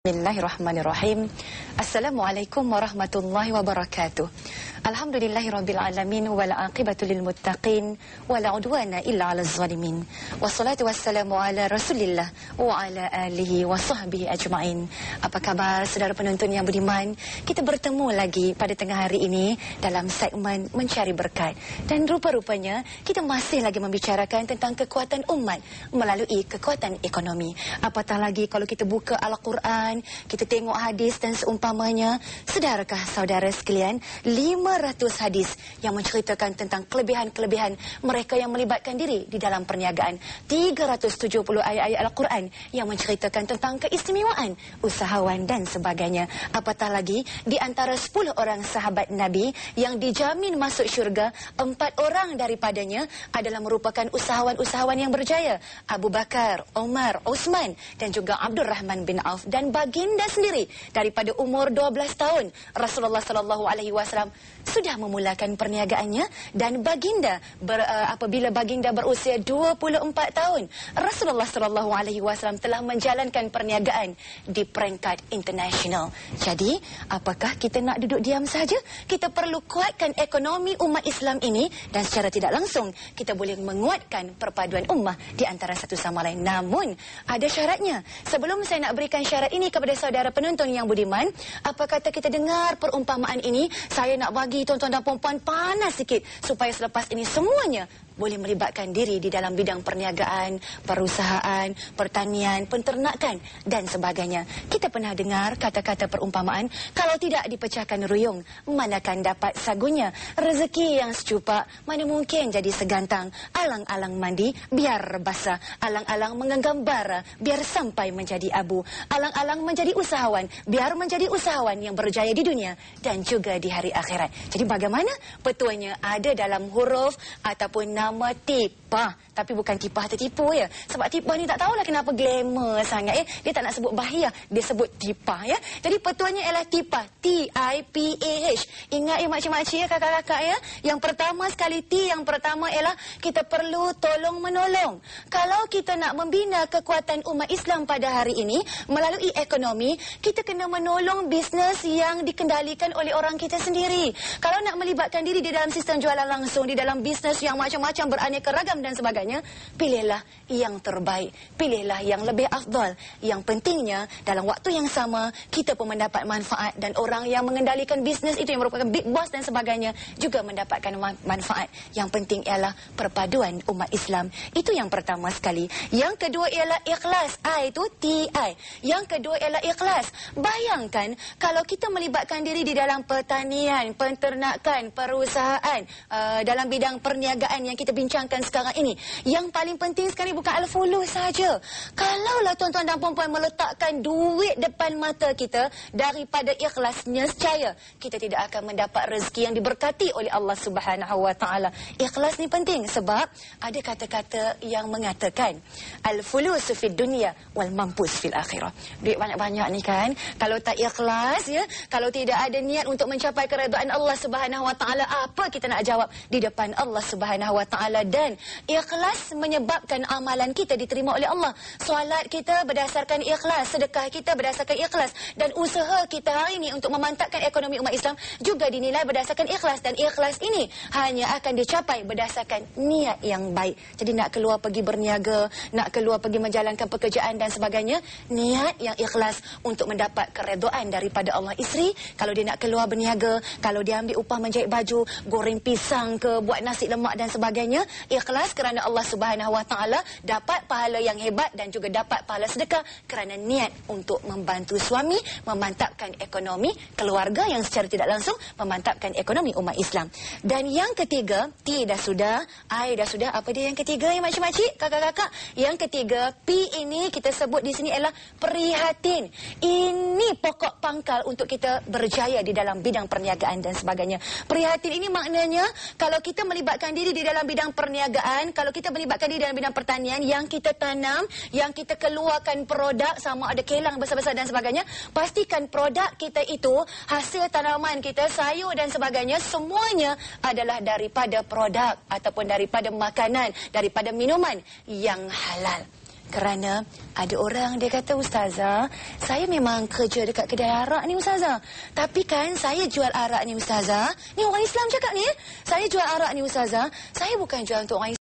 Bismillahirrahmanirrahim. Assalamualaikum warahmatullahi wabarakatuh. Alhamdulillahirabbil alamin wal aqibatu lil muttaqin wala udwana illa 'alal zalimin. Wassalatu wassalamu ala Rasulillah wa ala alihi wa sahbihi ajmain. Apa khabar saudara penonton yang beriman? Kita bertemu lagi pada tengah hari ini dalam segmen Mencari Berkat. Dan rupa-rupanya kita masih lagi membicarakan tentang kekuatan umat melalui kekuatan ekonomi. Apatah lagi kalau kita buka Al-Quran, kita tengok hadis dan seumpamanya. Sedarakah saudara sekalian, 500 hadis yang menceritakan tentang kelebihan-kelebihan mereka yang melibatkan diri di dalam perniagaan. 370 ayat-ayat Al-Quran yang menceritakan tentang keistimewaan usahawan dan sebagainya. Apatah lagi, di antara 10 orang sahabat Nabi yang dijamin masuk syurga, 4 orang daripadanya adalah merupakan usahawan-usahawan yang berjaya. Abu Bakar, Umar, Uthman dan juga Abdurrahman bin Auf. Dan baginda sendiri daripada umur 12 tahun Rasulullah SAW sudah memulakan perniagaannya. Dan baginda apabila baginda berusia 24 tahun Rasulullah SAW telah menjalankan perniagaan di peringkat internasional. Jadi apakah kita nak duduk diam saja? Kita perlu kuatkan ekonomi umat Islam ini, dan secara tidak langsung kita boleh menguatkan perpaduan ummah di antara satu sama lain. Namun ada syaratnya. Sebelum saya nak berikan syarat ini kepada saudara penonton yang budiman, apa kata kita dengar perumpamaan ini? Saya nak bagi tuan-tuan dan puan-puan panas sikit supaya selepas ini semuanya boleh melibatkan diri di dalam bidang perniagaan, perusahaan, pertanian, penternakan dan sebagainya. Kita pernah dengar kata-kata perumpamaan, kalau tidak dipecahkan ruyung, manakan dapat sagunya. Rezeki yang secupak, mana mungkin jadi segantang. Alang-alang mandi, biar basah. Alang-alang menggenggam bara, biar sampai menjadi abu. Alang-alang menjadi usahawan, biar menjadi usahawan yang berjaya di dunia dan juga di hari akhirat. Jadi bagaimana? Betulnya ada dalam huruf ataupun nama tipah. Tapi bukan tipah tertipu ya. Sebab tipah ni tak tahulah kenapa glamour sangat ya. Dia tak nak sebut bahia, dia sebut tipah ya. Jadi petuanya ialah tipah, T-I-P-A-H. Ingat ya makcik-makcik ya, kakak-kakak ya. Yang pertama sekali T, yang pertama ialah kita perlu tolong menolong. Kalau kita nak membina kekuatan umat Islam pada hari ini melalui ekonomi, kita kena menolong bisnes yang dikendalikan oleh orang kita sendiri. Kalau nak melibatkan diri di dalam sistem jualan langsung, di dalam bisnes yang macam-macam beraneka ragam dan sebagainya, pilihlah yang terbaik, pilihlah yang lebih afdal. Yang pentingnya dalam waktu yang sama kita pun mendapat manfaat, dan orang yang mengendalikan bisnes itu yang merupakan big boss dan sebagainya juga mendapatkan manfaat. Yang penting ialah perpaduan umat Islam. Itu yang pertama sekali. Yang kedua ialah ikhlas. I itu T-I. Yang kedua ialah ikhlas. Bayangkan kalau kita melibatkan diri di dalam pertanian, penternakan, perusahaan, dalam bidang perniagaan yang kita bincangkan sekarang ini, yang paling penting sekali bukan al-fulus saja. Kalaulah tuan-tuan dan puan-puan meletakkan duit depan mata kita daripada ikhlas, nescaya kita tidak akan mendapat rezeki yang diberkati oleh Allah Subhanahu wa taala. Ikhlas ni penting sebab ada kata-kata yang mengatakan al-fulus fid dunya wal mampus fil akhirah. Duit banyak-banyak ni kan, kalau tak ikhlas ya, kalau tidak ada niat untuk mencapai keredaan Allah Subhanahu wa taala, apa kita nak jawab di depan Allah Subhanahu wa taala? Dan ikhlas menyebabkan amalan kita diterima oleh Allah. Solat kita berdasarkan ikhlas, sedekah kita berdasarkan ikhlas, dan usaha kita hari ini untuk memantapkan ekonomi umat Islam juga dinilai berdasarkan ikhlas. Dan ikhlas ini hanya akan dicapai berdasarkan niat yang baik. Jadi nak keluar pergi berniaga, nak keluar pergi menjalankan pekerjaan dan sebagainya, niat yang ikhlas untuk mendapat keredaan daripada Allah. Isteri kalau dia nak keluar berniaga, kalau dia ambil upah menjahit baju, goreng pisang ke, buat nasi lemak dan sebagainya, ikhlas kerana Allah Subhanahu wa taala, dapat pahala yang hebat dan juga dapat pahala sedekah kerana niat untuk membantu suami memantapkan ekonomi keluarga yang secara tidak langsung memantapkan ekonomi umat Islam. Dan yang ketiga, T dah sudah, I dah sudah, apa dia yang ketiga ya makcik-makcik, kakak-kakak? Yang ketiga, P ini kita sebut di sini ialah prihatin. Ini pokok pangkal untuk kita berjaya di dalam bidang perniagaan dan sebagainya. Prihatin ini maknanya kalau kita melibatkan diri di dalam bidang perniagaan, kalau kita melibatkan diri dalam bidang pertanian, yang kita tanam, yang kita keluarkan produk, sama ada kelang besar-besar dan sebagainya, pastikan produk kita itu, hasil tanaman kita, sayur dan sebagainya, semuanya adalah daripada produk ataupun daripada makanan, daripada minuman yang halal. Kerana ada orang dia kata, Ustazah, saya memang kerja dekat kedai arak ni Ustazah. Tapi kan saya jual arak ni Ustazah. Ni orang Islam cakap ni. Saya jual arak ni Ustazah. Saya bukan jual untuk orang Islam.